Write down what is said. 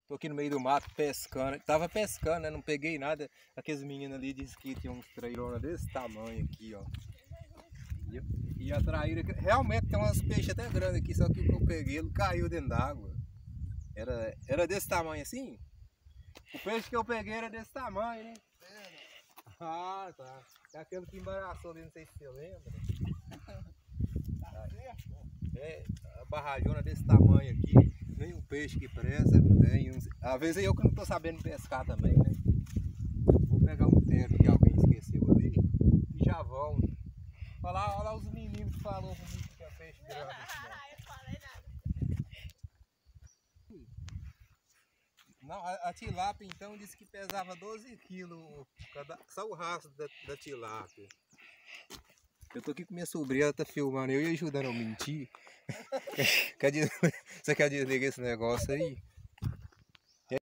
Tô aqui no meio do mato pescando. Tava pescando, né? Não peguei nada. Aqueles meninos ali disseram que tinha uns traironas desse tamanho aqui, ó. E atraíram aqui. Realmente tem umas peixes até grandes aqui, só que o que eu peguei, ele caiu dentro d'água. Era desse tamanho assim? O peixe que eu peguei era desse tamanho, né? Ah, tá. É aquele que embaraçou ali, não sei se você lembra. É, a barrajona desse tamanho aqui, nem um peixe que presta, não tem. Às vezes eu que não tô sabendo pescar também, né? Vou pegar um terno que alguém esqueceu ali e já volto. Olha lá os meninos que falaram comigo que tinha peixe grande aqui, ó. Eu falei nada. Não, a tilápia então disse que pesava 12 quilos, só o rastro da tilápia. Eu tô aqui com minha sobrinha, ela tá filmando eu e ajudando a mentir. Você quer desligar esse negócio aí?